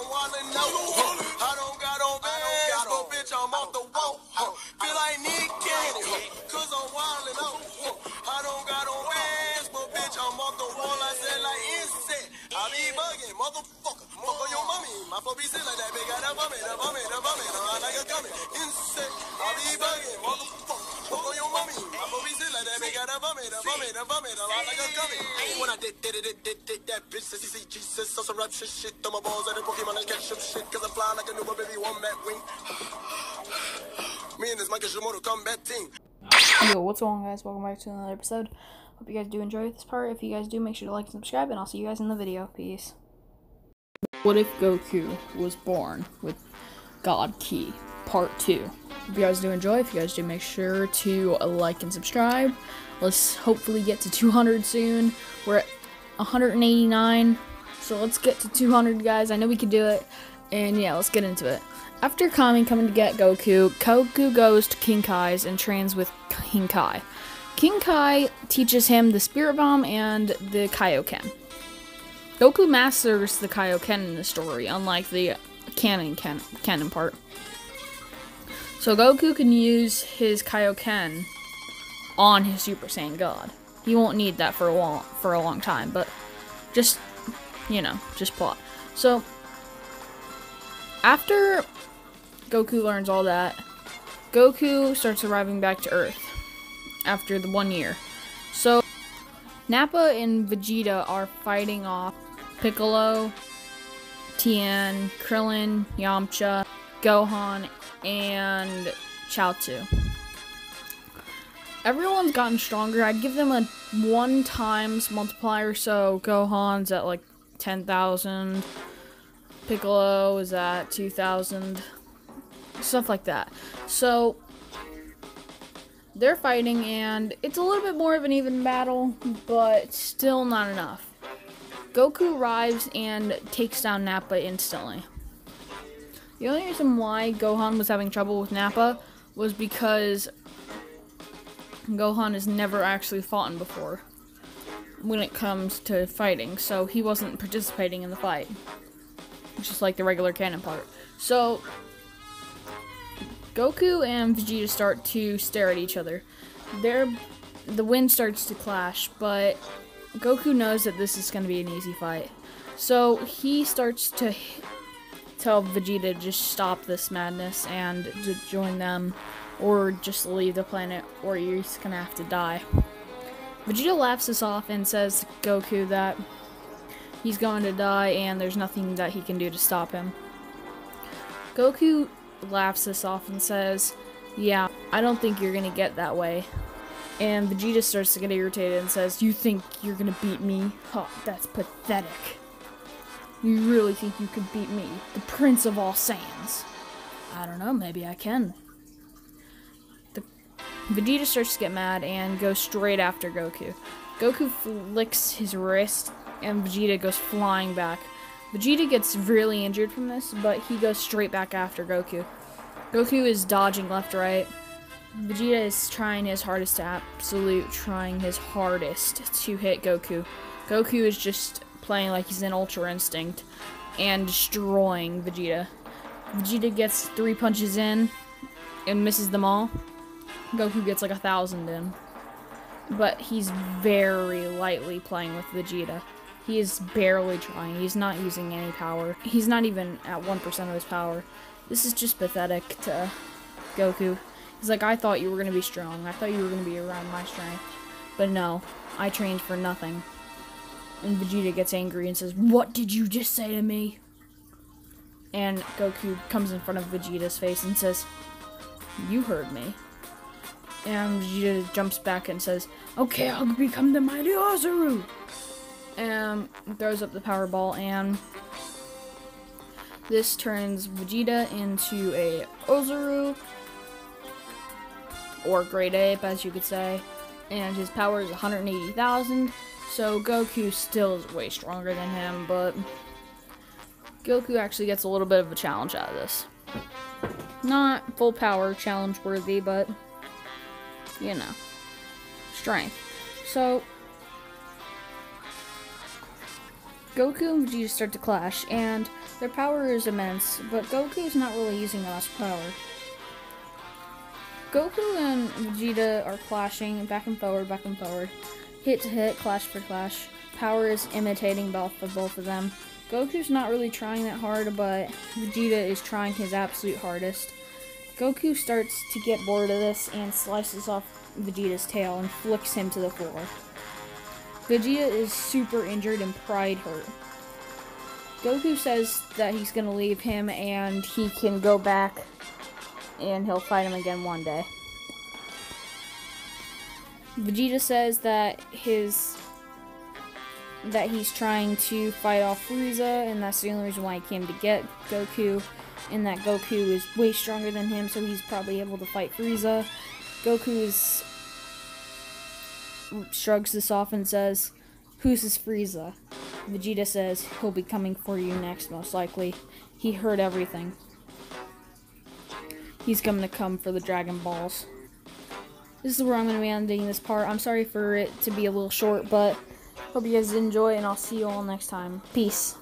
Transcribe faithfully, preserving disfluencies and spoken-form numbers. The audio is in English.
I'm wildin' out. I don't got on bands, but bitch, I'm off the wall. Feel like Nick Candy, cause I'm wildin' out. I don't got on bands, but bitch, I'm off the wall. I said like insect. I be bugging, motherfucker. Fuck on your mommy. My flow be sick like that, big got a bummy, the bummy, the bummy. I like a gummy. Insect. I be bugging, motherfucker. Fuck on your mommy. My flow be sick like that, big got a bummy, the bummy, the bummy. I like a gummy. When I did, did, did, did, did that bitch says he see Jesus. So some rap shit, shit. Throw my balls at the Pokemon and catch some shit. Cause I'm flying like a new baby one mat wing. Me and this Mike is your Mortal Kombat team. Yo, what's going on, guys? Welcome back to another episode. Hope you guys do enjoy this part. If you guys do, make sure to like and subscribe, and I'll see you guys in the video. Peace. What if Goku was born with God Key, part two? If you guys do enjoy, if you guys do, make sure to like and subscribe. Let's hopefully get to two hundred soon. We're at one hundred eighty-nine, so let's get to two hundred, guys. I know we can do it, and yeah, let's get into it. After Kami coming to get Goku, Goku goes to King Kai's and trains with King Kai. King Kai teaches him the Spirit Bomb and the Kaioken. Goku masters the Kaioken in the story, unlike the canon, can canon part. So Goku can use his Kaioken on his Super Saiyan God. He won't need that for a long, for a long time, but just, you know, just plot. So, after Goku learns all that, Goku starts arriving back to Earth after the one year. So, Nappa and Vegeta are fighting off Piccolo, Tien, Krillin, Yamcha, Gohan, and Chaozu. Everyone's gotten stronger. I'd give them a one times multiplier, so Gohan's at like ten thousand, Piccolo is at two thousand, stuff like that. So, they're fighting, and it's a little bit more of an even battle, but still not enough. Goku arrives and takes down Nappa instantly. The only reason why Gohan was having trouble with Nappa was because Gohan has never actually fought before when it comes to fighting, so he wasn't participating in the fight, just like the regular canon part. So, Goku and Vegeta start to stare at each other. They're, the wind starts to clash, but Goku knows that this is going to be an easy fight. So, he starts to tell Vegeta to just stop this madness and to join them, or just leave the planet, or you're just gonna have to die. Vegeta laughs this off and says to Goku that he's going to die and there's nothing that he can do to stop him. Goku laughs this off and says, yeah, I don't think you're gonna get that way. And Vegeta starts to get irritated and says, you think you're gonna beat me? Oh, that's pathetic. You really think you could beat me, the Prince of all Saiyans? I don't know, maybe I can. Vegeta starts to get mad and goes straight after Goku. Goku flicks his wrist and Vegeta goes flying back. Vegeta gets really injured from this, but he goes straight back after Goku. Goku is dodging left, right. Vegeta is trying his hardest to absolute, trying his hardest to hit Goku. Goku is just playing like he's in Ultra Instinct and destroying Vegeta. Vegeta gets three punches in and misses them all. Goku gets like a thousand in, but he's very lightly playing with Vegeta. He is barely trying. He's not using any power. He's not even at one percent of his power. This is just pathetic to Goku. He's like, I thought you were going to be strong. I thought you were going to be around my strength. But no, I trained for nothing. And Vegeta gets angry and says, what did you just say to me? And Goku comes in front of Vegeta's face and says, you heard me. And Vegeta jumps back and says, okay, I'll become the mighty Ozaru! And throws up the power ball, and this turns Vegeta into a Ozaru, or Great Ape, as you could say, and his power is one hundred eighty thousand, so Goku still is way stronger than him, but Goku actually gets a little bit of a challenge out of this. Not full power challenge worthy, but you know, strength. So Goku and Vegeta start to clash, and their power is immense, but Goku is not really using all his power. Goku and Vegeta are clashing back and forward, back and forward. Hit to hit, clash for clash. Power is imitating both of both of them. Goku's not really trying that hard, but Vegeta is trying his absolute hardest. Goku starts to get bored of this and slices off Vegeta's tail and flicks him to the floor. Vegeta is super injured and pride hurt. Goku says that he's going to leave him and he can go back and he'll fight him again one day. Vegeta says that his that he's trying to fight off Frieza, and that's the only reason why he came to get Goku, and that Goku is way stronger than him, so he's probably able to fight Frieza. Goku is, shrugs this off and says, "Who's this Frieza?" Vegeta says, "He'll be coming for you next, most likely. He heard everything. He's going to come for the Dragon Balls." This is where I'm going to be ending this part. I'm sorry for it to be a little short, but hope you guys enjoy, and I'll see you all next time. Peace.